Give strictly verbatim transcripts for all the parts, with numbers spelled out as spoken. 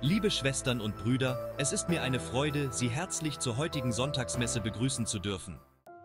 Liebe Schwestern und Brüder, es ist mir eine Freude, Sie herzlich zur heutigen Sonntagsmesse begrüßen zu dürfen.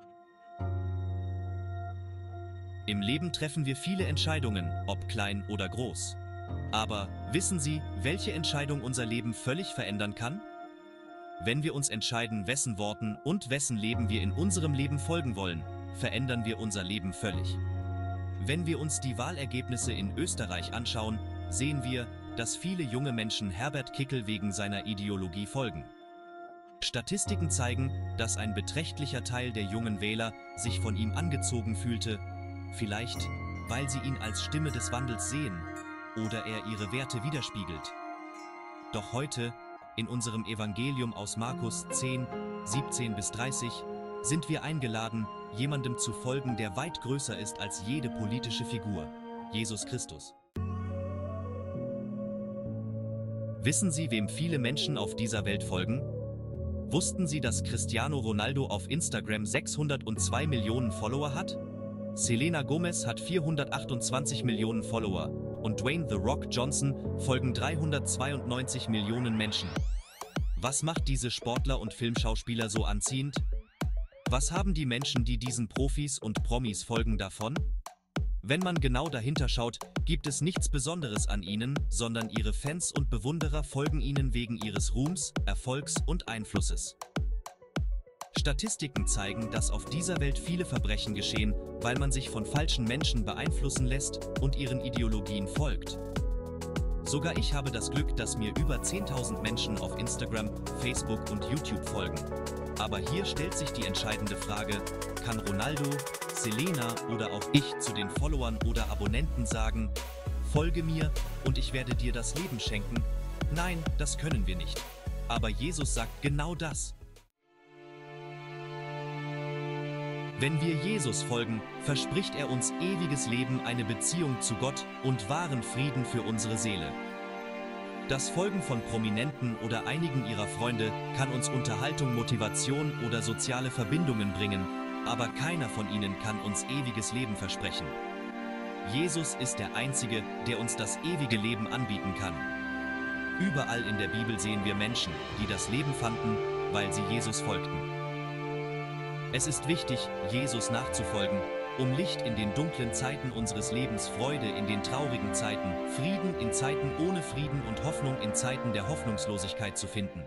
Im Leben treffen wir viele Entscheidungen, ob klein oder groß. Aber wissen Sie, welche Entscheidung unser Leben völlig verändern kann? Wenn wir uns entscheiden, wessen Worten und wessen Leben wir in unserem Leben folgen wollen, verändern wir unser Leben völlig. Wenn wir uns die Wahlergebnisse in Österreich anschauen, sehen wir, dass viele junge Menschen Herbert Kickl wegen seiner Ideologie folgen. Statistiken zeigen, dass ein beträchtlicher Teil der jungen Wähler sich von ihm angezogen fühlte, vielleicht, weil sie ihn als Stimme des Wandels sehen oder er ihre Werte widerspiegelt. Doch heute, in unserem Evangelium aus Markus zehn, siebzehn bis dreißig, sind wir eingeladen, jemandem zu folgen, der weit größer ist als jede politische Figur, Jesus Christus. Wissen Sie, wem viele Menschen auf dieser Welt folgen? Wussten Sie, dass Cristiano Ronaldo auf Instagram sechshundertzwei Millionen Follower hat? Selena Gomez hat vierhundertachtundzwanzig Millionen Follower und Dwayne The Rock Johnson folgen dreihundertzweiundneunzig Millionen Menschen. Was macht diese Sportler und Filmschauspieler so anziehend? Was haben die Menschen, die diesen Profis und Promis folgen, davon? Wenn man genau dahinter schaut, gibt es nichts Besonderes an ihnen, sondern ihre Fans und Bewunderer folgen ihnen wegen ihres Ruhms, Erfolgs und Einflusses. Statistiken zeigen, dass auf dieser Welt viele Verbrechen geschehen, weil man sich von falschen Menschen beeinflussen lässt und ihren Ideologien folgt. Sogar ich habe das Glück, dass mir über zehntausend Menschen auf Instagram, Facebook und YouTube folgen. Aber hier stellt sich die entscheidende Frage: Kann Ronaldo, Selena oder auch ich zu den Followern oder Abonnenten sagen, folge mir und ich werde dir das Leben schenken? Nein, das können wir nicht. Aber Jesus sagt genau das. Wenn wir Jesus folgen, verspricht er uns ewiges Leben, eine Beziehung zu Gott und wahren Frieden für unsere Seele. Das Folgen von Prominenten oder einigen ihrer Freunde kann uns Unterhaltung, Motivation oder soziale Verbindungen bringen, aber keiner von ihnen kann uns ewiges Leben versprechen. Jesus ist der Einzige, der uns das ewige Leben anbieten kann. Überall in der Bibel sehen wir Menschen, die das Leben fanden, weil sie Jesus folgten. Es ist wichtig, Jesus nachzufolgen, um Licht in den dunklen Zeiten unseres Lebens, Freude in den traurigen Zeiten, Frieden in Zeiten ohne Frieden und Hoffnung in Zeiten der Hoffnungslosigkeit zu finden.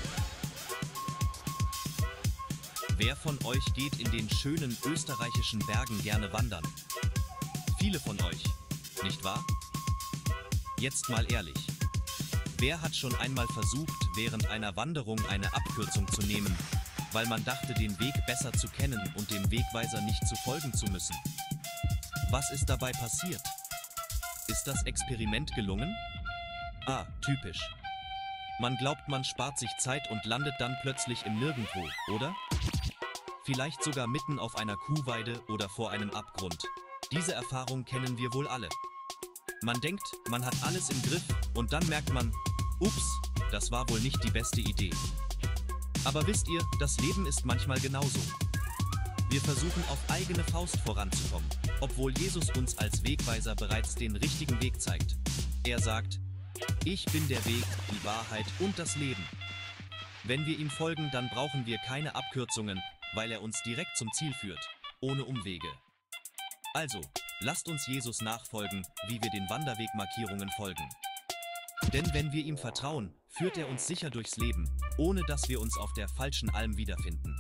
Wer von euch geht in den schönen österreichischen Bergen gerne wandern? Viele von euch, nicht wahr? Jetzt mal ehrlich. Wer hat schon einmal versucht, während einer Wanderung eine Abkürzung zu nehmen, weil man dachte, den Weg besser zu kennen und dem Wegweiser nicht zu folgen zu müssen? Was ist dabei passiert? Ist das Experiment gelungen? Ah, typisch. Man glaubt, man spart sich Zeit und landet dann plötzlich im Nirgendwo, oder? Vielleicht sogar mitten auf einer Kuhweide oder vor einem Abgrund. Diese Erfahrung kennen wir wohl alle. Man denkt, man hat alles im Griff und dann merkt man, ups, das war wohl nicht die beste Idee. Aber wisst ihr, das Leben ist manchmal genauso. Wir versuchen auf eigene Faust voranzukommen, obwohl Jesus uns als Wegweiser bereits den richtigen Weg zeigt. Er sagt, ich bin der Weg, die Wahrheit und das Leben. Wenn wir ihm folgen, dann brauchen wir keine Abkürzungen, weil er uns direkt zum Ziel führt, ohne Umwege. Also, lasst uns Jesus nachfolgen, wie wir den Wanderwegmarkierungen folgen. Denn wenn wir ihm vertrauen, führt er uns sicher durchs Leben, ohne dass wir uns auf der falschen Alm wiederfinden.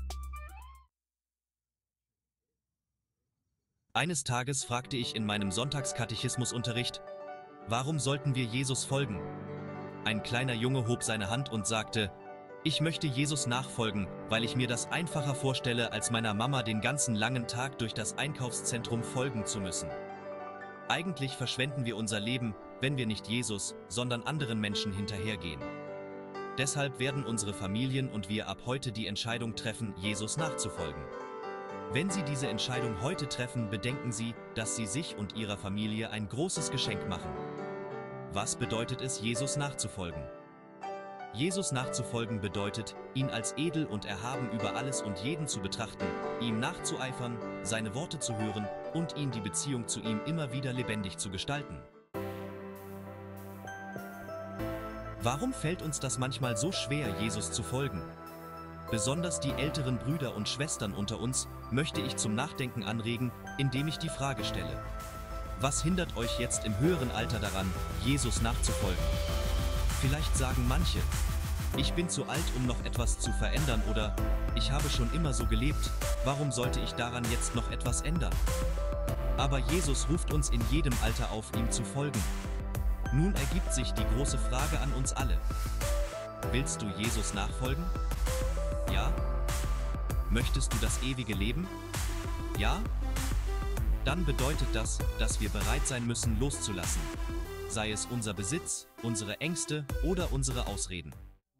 Eines Tages fragte ich in meinem Sonntagskatechismusunterricht, warum sollten wir Jesus folgen? Ein kleiner Junge hob seine Hand und sagte, ich möchte Jesus nachfolgen, weil ich mir das einfacher vorstelle, als meiner Mama den ganzen langen Tag durch das Einkaufszentrum folgen zu müssen. Eigentlich verschwenden wir unser Leben, wenn wir nicht Jesus, sondern anderen Menschen hinterhergehen. Deshalb werden unsere Familien und wir ab heute die Entscheidung treffen, Jesus nachzufolgen. Wenn Sie diese Entscheidung heute treffen, bedenken Sie, dass Sie sich und Ihrer Familie ein großes Geschenk machen. Was bedeutet es, Jesus nachzufolgen? Jesus nachzufolgen bedeutet, ihn als edel und erhaben über alles und jeden zu betrachten, ihm nachzueifern, seine Worte zu hören und ihn die Beziehung zu ihm immer wieder lebendig zu gestalten. Warum fällt uns das manchmal so schwer, Jesus zu folgen? Besonders die älteren Brüder und Schwestern unter uns möchte ich zum Nachdenken anregen, indem ich die Frage stelle: Was hindert euch jetzt im höheren Alter daran, Jesus nachzufolgen? Vielleicht sagen manche: Ich bin zu alt, um noch etwas zu verändern, oder ich habe schon immer so gelebt, warum sollte ich daran jetzt noch etwas ändern? Aber Jesus ruft uns in jedem Alter auf, ihm zu folgen. Nun ergibt sich die große Frage an uns alle: Willst du Jesus nachfolgen? Ja? Möchtest du das ewige Leben? Ja? Dann bedeutet das, dass wir bereit sein müssen, loszulassen. Sei es unser Besitz, unsere Ängste oder unsere Ausreden.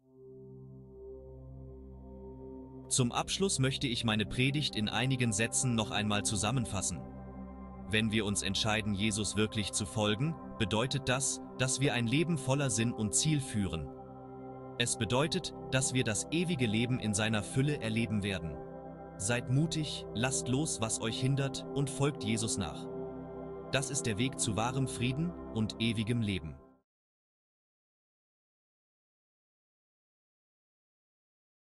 Zum Abschluss möchte ich meine Predigt in einigen Sätzen noch einmal zusammenfassen. Wenn wir uns entscheiden, Jesus wirklich zu folgen, bedeutet das, dass wir ein Leben voller Sinn und Ziel führen. Es bedeutet, dass wir das ewige Leben in seiner Fülle erleben werden. Seid mutig, lasst los, was euch hindert, und folgt Jesus nach. Das ist der Weg zu wahrem Frieden und ewigem Leben.